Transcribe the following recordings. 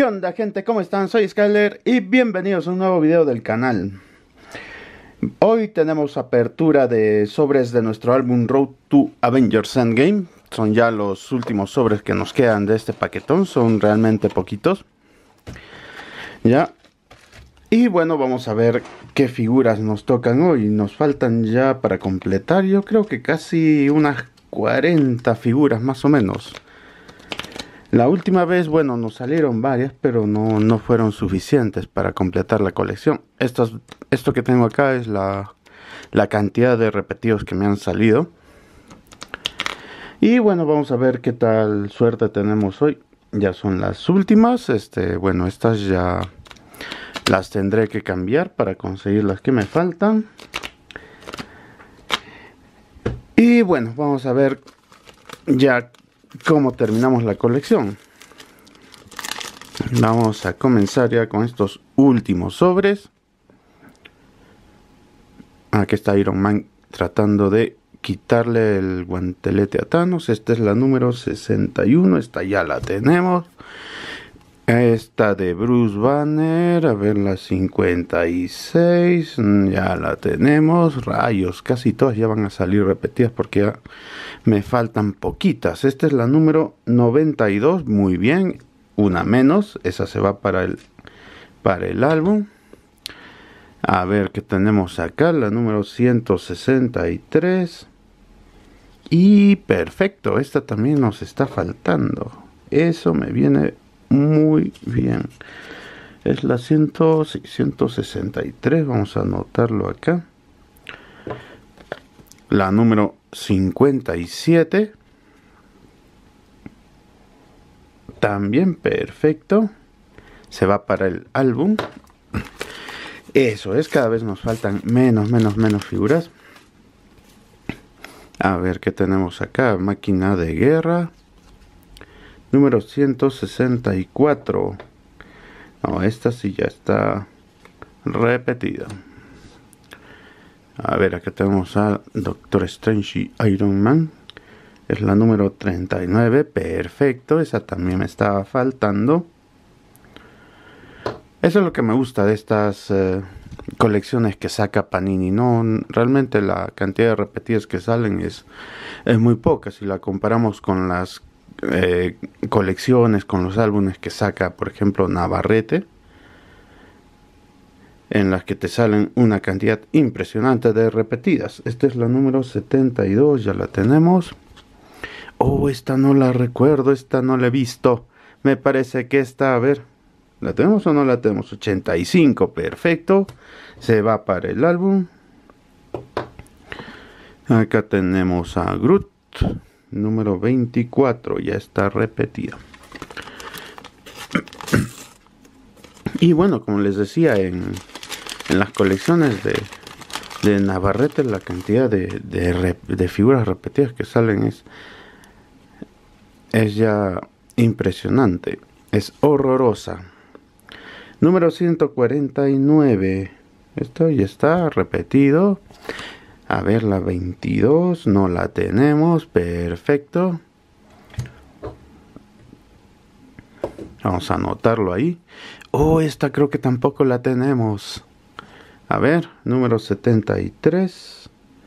¿Qué onda, gente? ¿Cómo están? Soy Skyler y bienvenidos a un nuevo video del canal. Hoy tenemos apertura de sobres de nuestro álbum Road to Avengers Endgame. Son ya los últimos sobres que nos quedan de este paquetón, son realmente poquitos. Ya. Y bueno, vamos a ver qué figuras nos tocan hoy. Nos faltan ya para completar, yo creo que casi unas 40 figuras más o menos. La última vez, bueno, nos salieron varias, pero no fueron suficientes para completar la colección. Esto que tengo acá es la cantidad de repetidos que me han salido. Y bueno, vamos a ver qué tal suerte tenemos hoy. Ya son las últimas. Bueno, estas ya las tendré que cambiar para conseguir las que me faltan. Y bueno, vamos a ver ya cómo terminamos la colección. Vamos a comenzar ya con estos últimos sobres. Aquí está Iron Man tratando de quitarle el guantelete a Thanos. Esta es la número 61. Esta ya la tenemos. Esta de Bruce Banner. A ver, la 56. Ya la tenemos. Rayos, casi todas ya van a salir repetidas porque ya me faltan poquitas. Esta es la número 92. Muy bien. Una menos. Esa se va para el álbum. A ver qué tenemos acá. La número 163. Y perfecto. Esta también nos está faltando. Eso me viene muy bien. Es la 163. Vamos a anotarlo acá. La número 57. También perfecto. Se va para el álbum. Eso es, cada vez nos faltan menos figuras. A ver qué tenemos acá. Máquina de guerra. Número 164. No, esta sí ya está repetida. A ver, acá tenemos a Doctor Strange y Iron Man. Es la número 39. Perfecto, esa también me estaba faltando. Eso es lo que me gusta de estas colecciones que saca Panini. No, realmente la cantidad de repetidas que salen es muy poca. Si la comparamos con las colecciones, con los álbumes que saca, por ejemplo, Navarrete, en las que te salen una cantidad impresionante de repetidas. Esta es la número 72, ya la tenemos. Oh, esta no la recuerdo, esta no la he visto. Me parece que esta, a ver, ¿la tenemos o no la tenemos? 85, perfecto. Se va para el álbum. Acá tenemos a Groot, número 24, ya está repetida. Y bueno, como les decía, en las colecciones de Navarrete, la cantidad de figuras repetidas que salen es ya impresionante, es horrorosa. Número 149, esto ya está repetido. A ver, la 22, no la tenemos, perfecto. Vamos a anotarlo ahí. Oh, esta creo que tampoco la tenemos. A ver, número 73.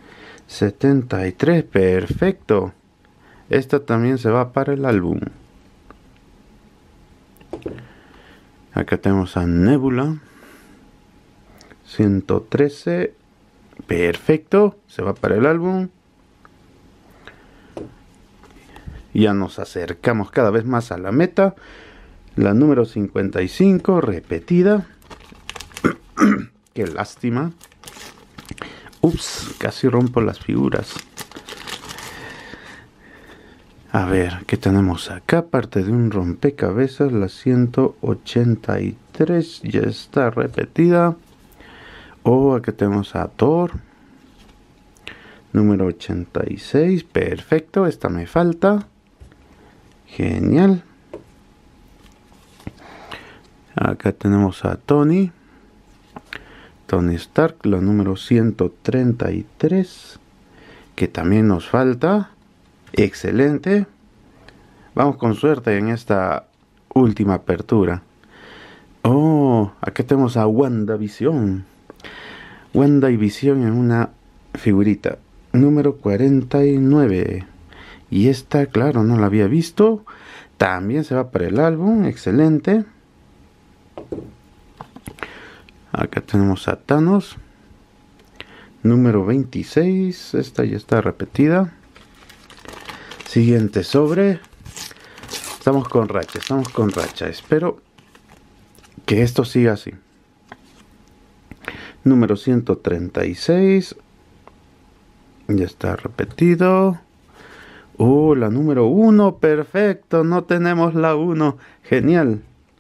73, perfecto. Esta también se va para el álbum. Acá tenemos a Nebula. 113. Perfecto. Se va para el álbum. Ya nos acercamos cada vez más a la meta. La número 55, repetida. Qué lástima. Ups, casi rompo las figuras. A ver, ¿qué tenemos acá? Parte de un rompecabezas, la 183, ya está repetida. Oh, aquí tenemos a Thor. Número 86, perfecto, esta me falta. Genial. Acá tenemos a Tony Stark, la número 133, que también nos falta. Excelente. Vamos con suerte en esta última apertura. Oh, aquí tenemos a WandaVision. Wanda y Visión en una figurita. Número 49. Y esta, claro, no la había visto. También se va para el álbum. Excelente. Acá tenemos a Thanos. Número 26. Esta ya está repetida. Siguiente sobre. Estamos con racha. Espero que esto siga así. Número 136. Ya está repetido. La número 1. Perfecto. No tenemos la 1. Genial.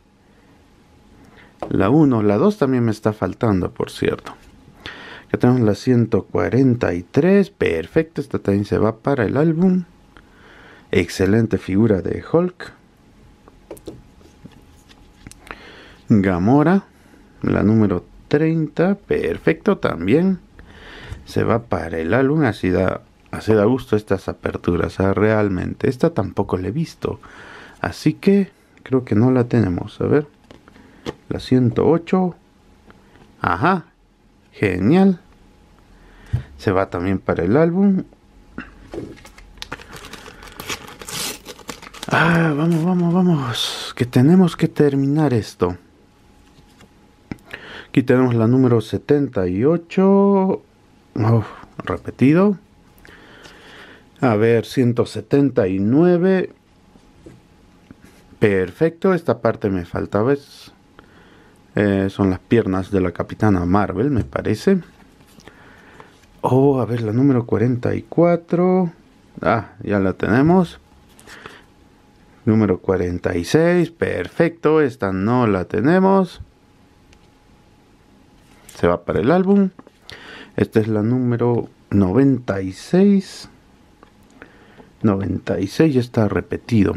La 1. La 2 también me está faltando, por cierto. Acá tenemos la 143. Perfecto. Esta también se va para el álbum. Excelente figura de Hulk. Gamora. La número 30. Perfecto también. Se va para el álbum. Así da gusto estas aperturas. Realmente. Esta tampoco la he visto. Así que creo que no la tenemos. A ver. La 108. Ajá. Genial. Se va también para el álbum. Vamos. Que tenemos que terminar esto. Aquí tenemos la número 78. Repetido. A ver, 179. Perfecto. Esta parte me faltaba. Son las piernas de la Capitana Marvel, me parece. A ver, la número 44. Ya la tenemos. Número 46. Perfecto. Esta no la tenemos. Se va para el álbum. Esta es la número 96. 96 ya está repetido.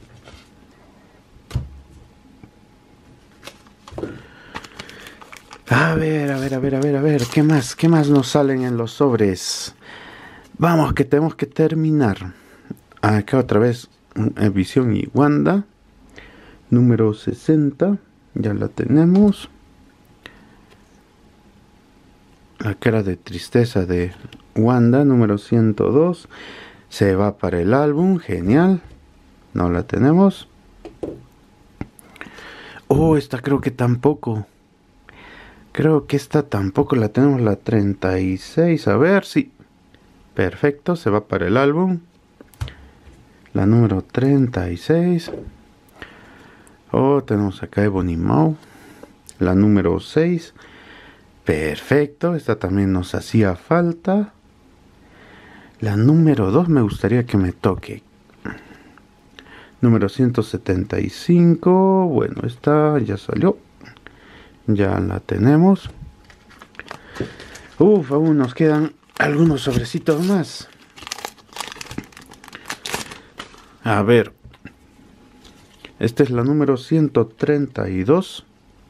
A ver. ¿Qué más nos salen en los sobres? Vamos, que tenemos que terminar. Acá otra vez Visión y Wanda. Número 60. Ya la tenemos. La cara de tristeza de Wanda. Número 102. Se va para el álbum. Genial. No la tenemos. Esta creo que tampoco. Creo que esta tampoco la tenemos, la 36. A ver, sí. Perfecto, se va para el álbum. La número 36. Tenemos acá Ebony Maw. La número 6. Perfecto, esta también nos hacía falta. La número 2 me gustaría que me toque. Número 175. Bueno, esta ya salió. Ya la tenemos. Aún nos quedan algunos sobrecitos más. A ver. Esta es la número 132.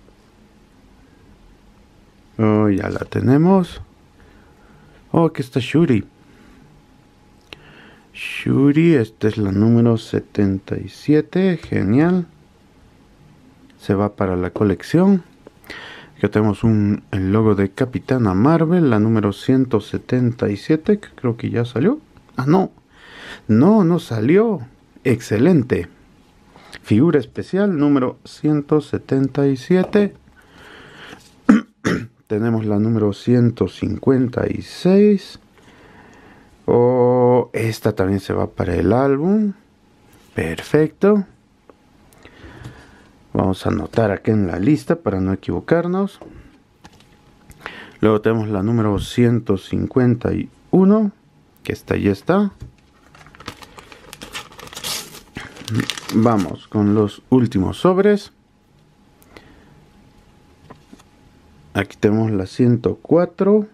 Ya la tenemos. Aquí está Shuri. Esta es la número 77. Genial. Se va para la colección. Aquí tenemos el logo de Capitana Marvel, la número 177, que creo que ya salió. No salió. Excelente. Figura especial número 177. Tenemos la número 156. Esta también se va para el álbum. Perfecto. Vamos a anotar aquí en la lista para no equivocarnos. Luego tenemos la número 151, que esta ya está. Vamos con los últimos sobres. Aquí tenemos la 104,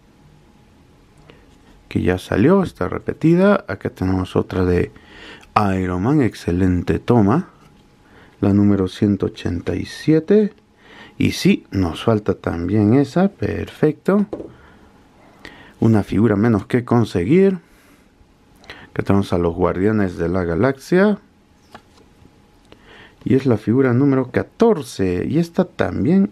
que ya salió, está repetida. Acá tenemos otra de Iron Man, excelente toma. La número 187. Y sí, nos falta también esa. Perfecto. Una figura menos que conseguir. Acá tenemos a los Guardianes de la Galaxia. Y es la figura número 14. Y esta también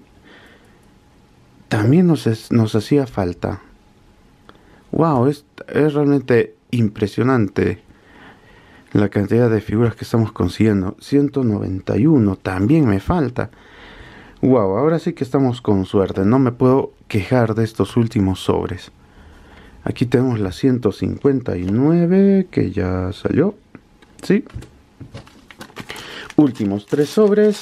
nos hacía falta. Wow, es realmente impresionante la cantidad de figuras que estamos consiguiendo. 191, también me falta. Wow, ahora sí que estamos con suerte. No me puedo quejar de estos últimos sobres. Aquí tenemos la 159 que ya salió. Sí. Últimos 3 sobres.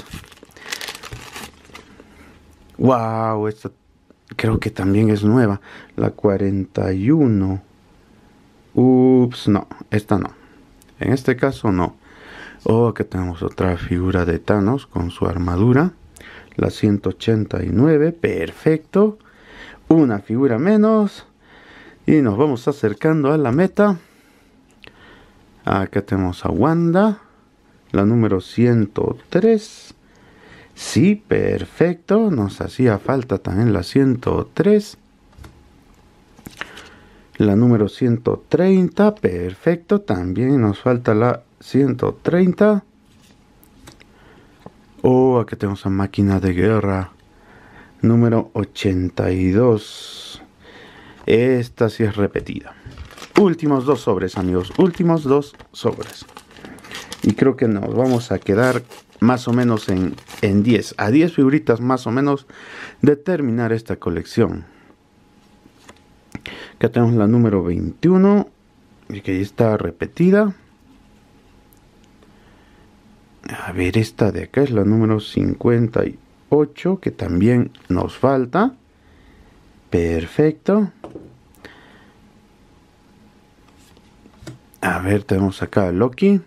Wow, esta creo que también es nueva. La 41. Ups, no, esta no. En este caso no. Oh, aquí tenemos otra figura de Thanos con su armadura. La 189, perfecto. Una figura menos. Y nos vamos acercando a la meta. Acá tenemos a Wanda. La número 103. Sí, perfecto. Nos hacía falta también la 103. La número 130. Perfecto. También nos falta la 130. Oh, aquí tenemos a Máquina de Guerra. Número 82. Esta sí es repetida. Últimos 2 sobres, amigos. Últimos 2 sobres. Y creo que nos vamos a quedar más o menos en 10. A 10 figuritas más o menos de terminar esta colección. Acá tenemos la número 21. Y que ya está repetida. A ver, esta de acá es la número 58. Que también nos falta. Perfecto. A ver, tenemos acá a Loki.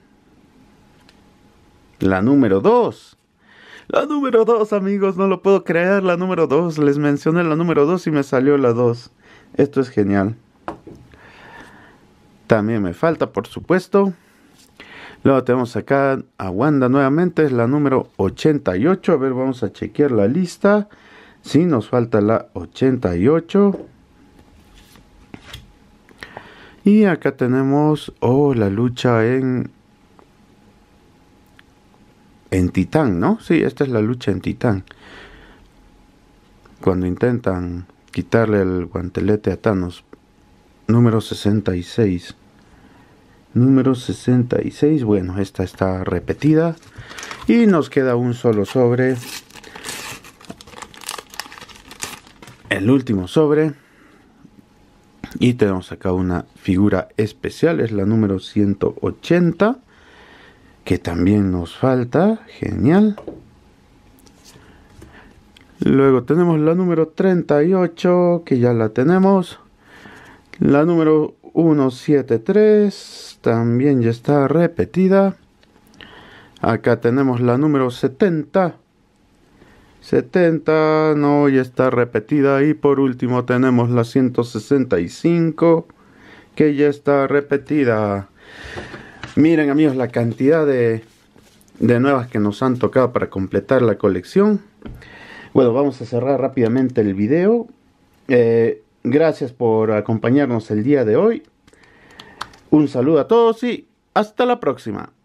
La número 2. La número 2, amigos, no lo puedo creer. La número 2. Les mencioné la número 2 y me salió la 2. Esto es genial. También me falta, por supuesto. Luego tenemos acá a Wanda nuevamente. Es la número 88. A ver, vamos a chequear la lista. Sí, nos falta la 88. Y acá tenemos, la lucha en Titán, ¿no? Sí, esta es la lucha en Titán. Cuando intentan quitarle el guantelete a Thanos. Número 66. Número 66. Bueno, esta está repetida. Y nos queda un solo sobre. El último sobre. Y tenemos acá una figura especial. Es la número 180. Que también nos falta. Genial. Luego tenemos la número 38. Que ya la tenemos. La número 173. También ya está repetida. Acá tenemos la número 70. 70, no, ya está repetida. Y por último tenemos la 165, que ya está repetida. Miren, amigos, la cantidad de nuevas que nos han tocado para completar la colección. Bueno, vamos a cerrar rápidamente el video. Gracias por acompañarnos el día de hoy. Un saludo a todos y hasta la próxima.